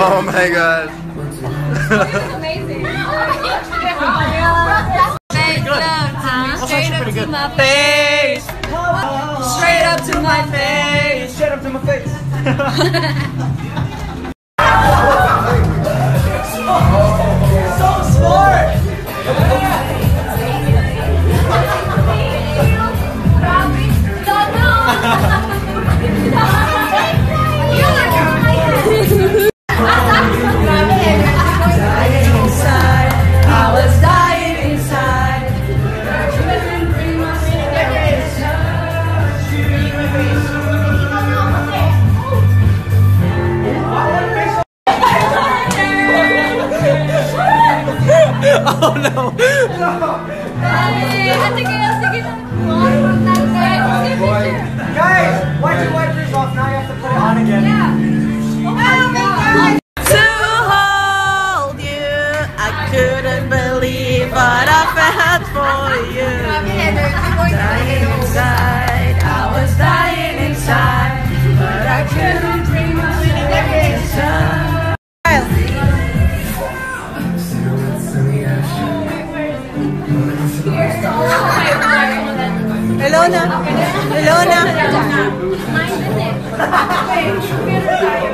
Oh my god. Amazing. Make love, straight up to my face. Straight up to my face. Straight up to my face. So smart. Oh no! Guys, wipe your wipers off. Now you have to put it on again. Yeah. To hold you, I couldn't believe what I felt for you. Dying inside, I was dying inside, but I couldn't bring myself inside. Hello na. Hello na.